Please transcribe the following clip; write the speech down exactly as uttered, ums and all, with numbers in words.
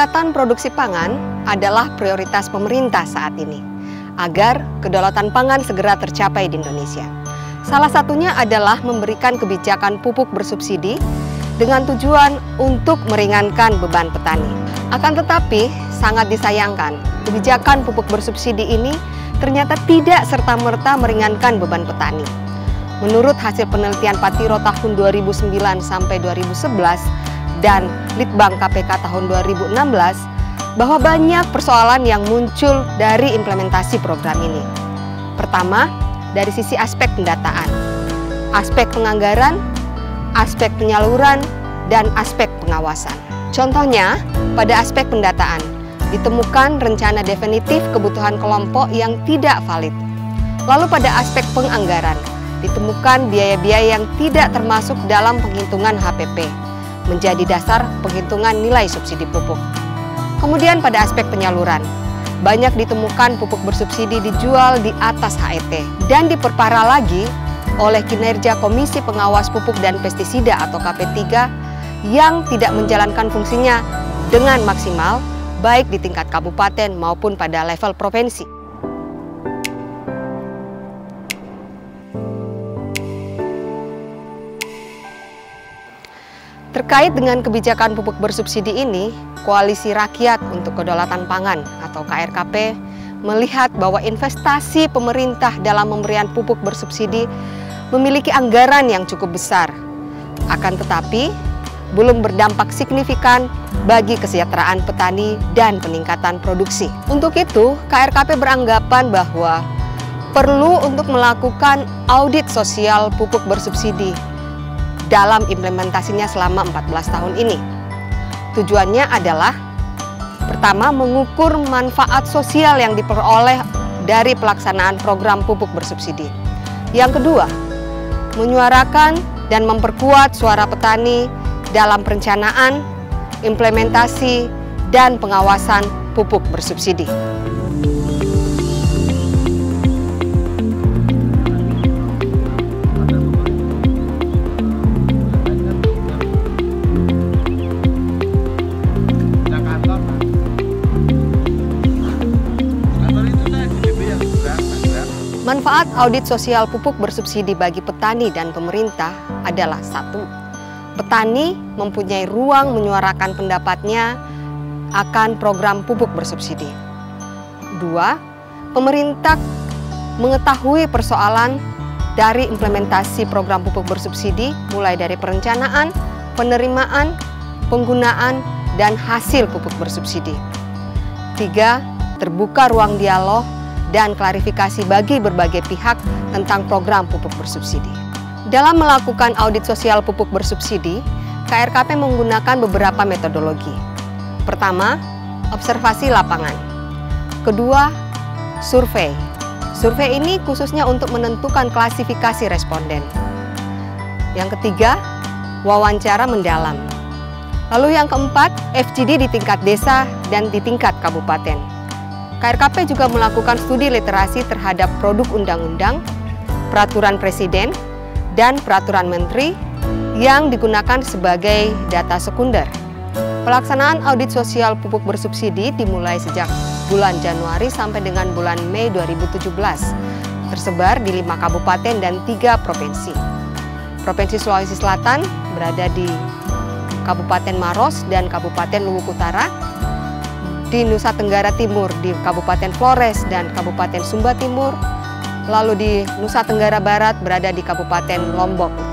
Peningkatan produksi pangan adalah prioritas pemerintah saat ini, agar kedaulatan pangan segera tercapai di Indonesia. Salah satunya adalah memberikan kebijakan pupuk bersubsidi dengan tujuan untuk meringankan beban petani. Akan tetapi, sangat disayangkan, kebijakan pupuk bersubsidi ini ternyata tidak serta-merta meringankan beban petani. Menurut hasil penelitian Patiro tahun dua ribu sembilan sampai dua ribu sebelas dan Litbang K P K tahun dua ribu enam belas, bahwa banyak persoalan yang muncul dari implementasi program ini. Pertama, dari sisi aspek pendataan, aspek penganggaran, aspek penyaluran, dan aspek pengawasan. Contohnya, pada aspek pendataan, ditemukan rencana definitif kebutuhan kelompok yang tidak valid. Lalu pada aspek penganggaran, ditemukan biaya-biaya yang tidak termasuk dalam penghitungan H P P, menjadi dasar penghitungan nilai subsidi pupuk. Kemudian pada aspek penyaluran, banyak ditemukan pupuk bersubsidi dijual di atas H E T dan diperparah lagi oleh kinerja Komisi Pengawas Pupuk dan Pestisida atau K P tiga yang tidak menjalankan fungsinya dengan maksimal baik di tingkat kabupaten maupun pada level provinsi. Terkait dengan kebijakan pupuk bersubsidi ini, Koalisi Rakyat untuk Kedaulatan Pangan atau K R K P melihat bahwa investasi pemerintah dalam pemberian pupuk bersubsidi memiliki anggaran yang cukup besar. Akan tetapi, belum berdampak signifikan bagi kesejahteraan petani dan peningkatan produksi. Untuk itu, K R K P beranggapan bahwa perlu untuk melakukan audit sosial pupuk bersubsidi dalam implementasinya selama empat belas tahun ini. Tujuannya adalah pertama, mengukur manfaat sosial yang diperoleh dari pelaksanaan program pupuk bersubsidi. Yang kedua, menyuarakan dan memperkuat suara petani dalam perencanaan, implementasi, dan pengawasan pupuk bersubsidi. Manfaat audit sosial pupuk bersubsidi bagi petani dan pemerintah adalah satu, petani mempunyai ruang menyuarakan pendapatnya akan program pupuk bersubsidi. Dua, pemerintah mengetahui persoalan dari implementasi program pupuk bersubsidi mulai dari perencanaan, penerimaan, penggunaan, dan hasil pupuk bersubsidi. Tiga, terbuka ruang dialog dan klarifikasi bagi berbagai pihak tentang program pupuk bersubsidi. Dalam melakukan audit sosial pupuk bersubsidi, K R K P menggunakan beberapa metodologi. Pertama, observasi lapangan. Kedua, survei. Survei ini khususnya untuk menentukan klasifikasi responden. Yang ketiga, wawancara mendalam. Lalu yang keempat, F G D di tingkat desa dan di tingkat kabupaten. K R K P juga melakukan studi literasi terhadap produk undang-undang, peraturan presiden, dan peraturan menteri yang digunakan sebagai data sekunder. Pelaksanaan audit sosial pupuk bersubsidi dimulai sejak bulan Januari sampai dengan bulan Mei dua ribu tujuh belas, tersebar di lima kabupaten dan tiga provinsi. Provinsi Sulawesi Selatan berada di Kabupaten Maros dan Kabupaten Luwuk Utara, di Nusa Tenggara Timur di Kabupaten Flores dan Kabupaten Sumba Timur, lalu di Nusa Tenggara Barat berada di Kabupaten Lombok